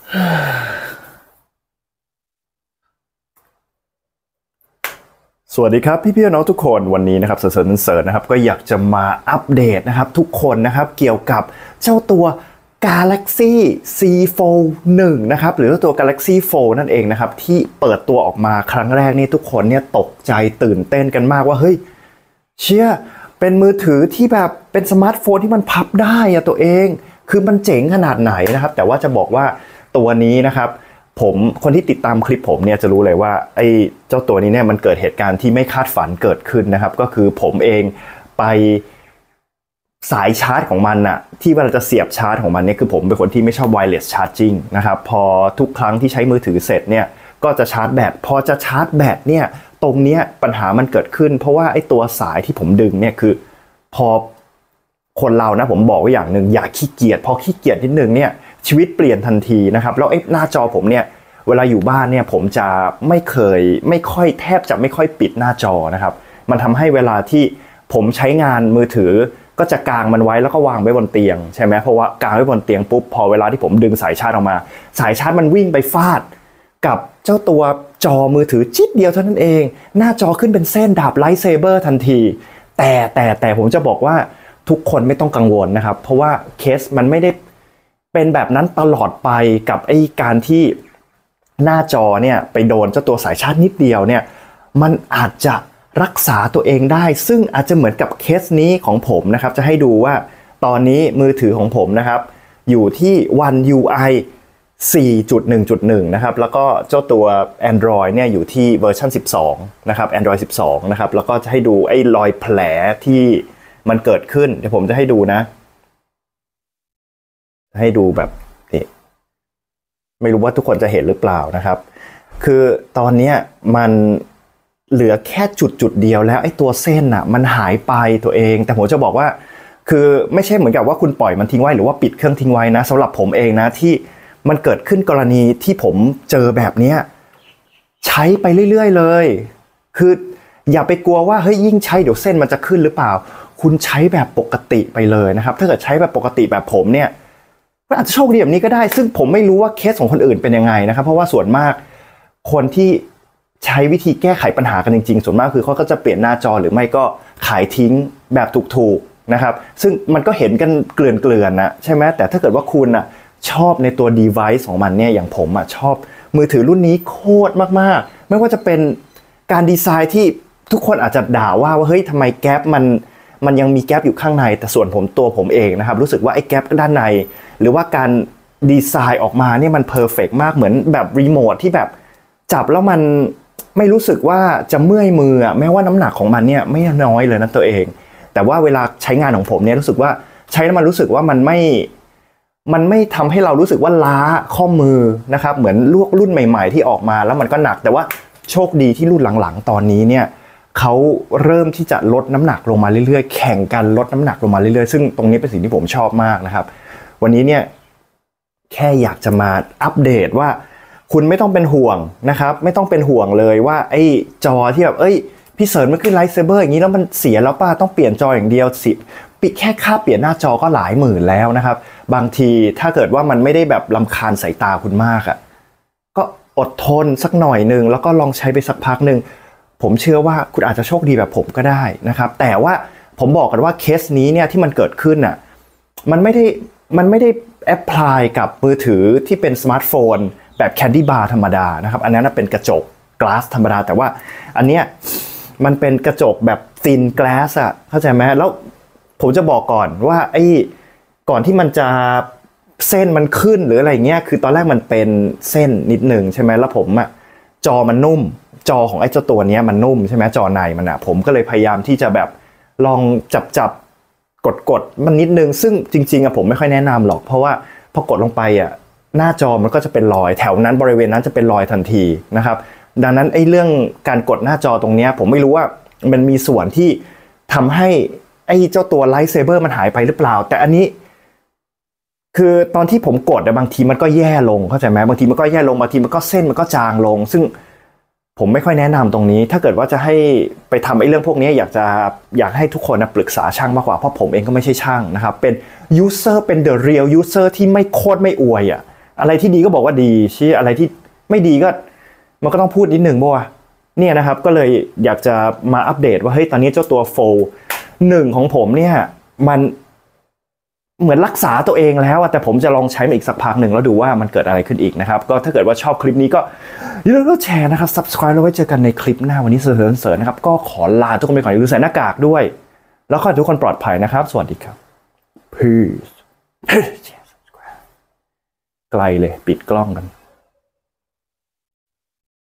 สวัสดีครับพี่ๆน้องทุกคนวันนี้นะครับเสิร์ชนะครับก็อยากจะมาอัปเดตนะครับทุกคนนะครับเกี่ยวกับเจ้าตัว Galaxy Z Fold 1นะครับหรือตัว Galaxy Fold นั่นเองนะครับที่เปิดตัวออกมาครั้งแรกนี่ทุกคนเนี่ยตกใจตื่นเต้นกันมากว่าเฮ้ยเชี่ยเป็นมือถือที่แบบเป็นสมาร์ทโฟนที่มันพับได้อะตัวเองคือมันเจ๋งขนาดไหนนะครับแต่ว่าจะบอกว่าตัวนี้นะครับคนที่ติดตามคลิปผมเนี่ยจะรู้เลยว่าไอ้เจ้าตัวนี้เนี่ยมันเกิดเหตุการณ์ที่ไม่คาดฝันเกิดขึ้นนะครับก็คือผมเองไปสายชาร์จของมันอะที่เวลาจะเสียบชาร์จของมันเนี่ยคือผมเป็นคนที่ไม่ชอบ wireless charging นะครับพอทุกครั้งที่ใช้มือถือเสร็จเนี่ยก็จะชาร์จแบตพอจะชาร์จแบตเนี่ยตรงเนี้ยปัญหามันเกิดขึ้นเพราะว่าไอ้ตัวสายที่ผมดึงเนี่ยคือพอคนเรานะผมบอกไว้อย่างหนึ่งอย่าขี้เกียจพอขี้เกียจนิดนึงเนี่ยชีวิตเปลี่ยนทันทีนะครับแล้วไอ้หน้าจอผมเนี่ยเวลาอยู่บ้านเนี่ยผมจะไม่ค่อยแทบจะไม่ค่อยปิดหน้าจอนะครับมันทำให้เวลาที่ผมใช้งานมือถือก็จะกางมันไว้แล้วก็วางไว้บนเตียงใช่ไหมเพราะว่ากางไว้บนเตียงปุ๊บพอเวลาที่ผมดึงสายชาร์จออกมาสายชาร์จมันวิ่งไปฟาดกับเจ้าตัวจอมือถือจิ๊ดเดียวเท่านั้นเองหน้าจอขึ้นเป็นเส้นดาบไลท์เซเบอร์ทันทีแต่ผมจะบอกว่าทุกคนไม่ต้องกังวลนะครับเพราะว่าเคสมันไม่ได้เป็นแบบนั้นตลอดไปกับไอ้การที่หน้าจอเนี่ยไปโดนเจ้าตัวสายชาร์จนิดเดียวเนี่ยมันอาจจะรักษาตัวเองได้ซึ่งอาจจะเหมือนกับเคสนี้ของผมนะครับจะให้ดูว่าตอนนี้มือถือของผมนะครับอยู่ที่ One UI 4.1.1 นะครับแล้วก็เจ้าตัว Android เนี่ยอยู่ที่เวอร์ชัน12นะครับ Android 12นะครับแล้วก็จะให้ดูไอ้รอยแผลที่มันเกิดขึ้นเดี๋ยวผมจะให้ดูนะให้ดูแบบนี่ไม่รู้ว่าทุกคนจะเห็นหรือเปล่านะครับคือตอนนี้มันเหลือแค่จุดเดียวแล้วไอ้ตัวเส้นอ่ะมันหายไปตัวเองแต่ผมจะบอกว่าคือไม่ใช่เหมือนกับว่าคุณปล่อยมันทิ้งไว้หรือว่าปิดเครื่องทิ้งไว้นะสำหรับผมเองนะที่มันเกิดขึ้นกรณีที่ผมเจอแบบนี้ใช้ไปเรื่อยๆเลยคืออย่าไปกลัวว่าเฮ้ยยิ่งใช้เดี๋ยวเส้นมันจะขึ้นหรือเปล่าคุณใช้แบบปกติไปเลยนะครับถ้าเกิดใช้แบบปกติแบบผมเนี่ยก็อาจจะโชคดีแบบนี้ก็ได้ซึ่งผมไม่รู้ว่าเคสของคนอื่นเป็นยังไงนะครับเพราะว่าส่วนมากคนที่ใช้วิธีแก้ไขปัญหากันจริงๆส่วนมากคือเขาก็จะเปลี่ยนหน้าจอหรือไม่ก็ขายทิ้งแบบถูกๆนะครับซึ่งมันก็เห็นกันเกลื่อนๆนะใช่ไหมแต่ถ้าเกิดว่าคุณอ่ะชอบในตัว device ของมันเนี่ยอย่างผมอ่ะชอบมือถือรุ่นนี้โคตรมากๆไม่ว่าจะเป็นการดีไซน์ที่ทุกคนอาจจะด่าว่าเฮ้ยทำไมแก๊ปมันยังมีแก๊ปอยู่ข้างในแต่ส่วนผมเองนะครับรู้สึกว่าไอ้แก๊ปด้านในหรือว่าการดีไซน์ออกมาเนี่ยมันเพอร์เฟกต์มากเหมือนแบบรีโมทที่แบบจับแล้วมันไม่รู้สึกว่าจะเมื่อยมือแม้ว่าน้ำหนักของมันเนี่ยไม่น้อยเลยนะตัวเองแต่ว่าเวลาใช้งานของผมเนี่ยรู้สึกว่าใช้แล้วมันรู้สึกว่ามันไม่ทำให้เรารู้สึกว่าล้าข้อมือนะครับเหมือนรุ่นใหม่ๆที่ออกมาแล้วมันก็หนักแต่ว่าโชคดีที่รุ่นหลังๆตอนนี้เนี่ยเขาเริ่มที่จะลดน้ำหนักลงมาเรื่อยๆแข่งกันลดน้ำหนักลงมาเรื่อยๆซึ่งตรงนี้เป็นสิ่งที่ผมชอบมากนะครับวันนี้เนี่ยแค่อยากจะมาอัปเดตว่าคุณไม่ต้องเป็นห่วงนะครับไม่ต้องเป็นห่วงเลยว่าไอ้จอที่แบบพี่เสริญมันขึ้นไลท์เซเบอร์อย่างนี้แล้วมันเสียแล้วป้าต้องเปลี่ยนจออย่างเดียวสิปิดแค่ค่าเปลี่ยนหน้าจอก็หลายหมื่นแล้วนะครับบางทีถ้าเกิดว่ามันไม่ได้แบบรำคาญสายตาคุณมากก็อดทนสักหน่อยนึงแล้วก็ลองใช้ไปสักพักนึงผมเชื่อว่าคุณอาจจะโชคดีแบบผมก็ได้นะครับแต่ว่าผมบอกกันว่าเคสนี้เนี่ยที่มันเกิดขึ้นมันไม่ได้แอพพลายกับมือถือที่เป็นสมาร์ทโฟนแบบแคนดี้บาร์ธรรมดานะครับอันนั้นเป็นกระจกกลาสธรรมดาแต่ว่าอันเนี้ยมันเป็นกระจกแบบซินกลาสเข้าใจไหมแล้วผมจะบอกก่อนว่าก่อนที่มันจะเส้นมันขึ้นหรืออะไรเงี้ยคือตอนแรกมันเป็นเส้นนิดหนึ่งใช่ไหมแล้วผมจอมันนุ่มจอของไอ้เจ้าตัวนี้มันนุ่มใช่ไหมจอในมันผมก็เลยพยายามที่จะแบบลองจับกดมันนิดนึงซึ่งจริงๆผมไม่ค่อยแนะนำหรอกเพราะว่าพอกดลงไปหน้าจอมันก็จะเป็นรอยแถวนั้นบริเวณนั้นจะเป็นรอยทันทีนะครับดังนั้นเรื่องการกดหน้าจอตรงนี้ผมไม่รู้ว่ามันมีส่วนที่ทำให้ไอ้เจ้าตัวไลท์เซเบอร์มันหายไปหรือเปล่าแต่อันนี้คือตอนที่ผมกดบางทีมันก็แย่ลงเข้าใจไหมบางทีมันก็แย่ลงบางทีมันก็เส้นมันก็จางลงซึ่งผมไม่ค่อยแนะนำตรงนี้ถ้าเกิดว่าจะให้ไปทำเรื่องพวกนี้อยากให้ทุกคนปรึกษาช่างมากกว่าเพราะผมเองก็ไม่ใช่ช่างนะครับเป็น user เป็น the real user ที่ไม่โคตรไม่อวยอะไรที่ดีก็บอกว่าดีชี้อะไรที่ไม่ดีก็มันก็ต้องพูดนิดนึงบ่วะเนี่ยนะครับก็เลยอยากจะมาอัปเดตว่าเฮ้ยตอนนี้เจ้าตัวโฟล1ของผมเนี่ยมันเหมือนรักษาตัวเองแล้วแต่ผมจะลองใช้มันอีกสักพักหนึ่งแล้วดูว่ามันเกิดอะไรขึ้นอีกนะครับก็ถ้าเกิดว่าชอบคลิปนี้ก็อย่าลืมแชร์นะครับ subscribe แล้วไว้เจอกันในคลิปหน้าวันนี้เสริญนะครับก็ขอลาทุกคนไปก่อนอย่าลืมใส่หน้ากากด้วยแล้วขอให้ทุกคนปลอดภัยนะครับสวัสดีครับ peace ไกลเลยปิดกล้องกัน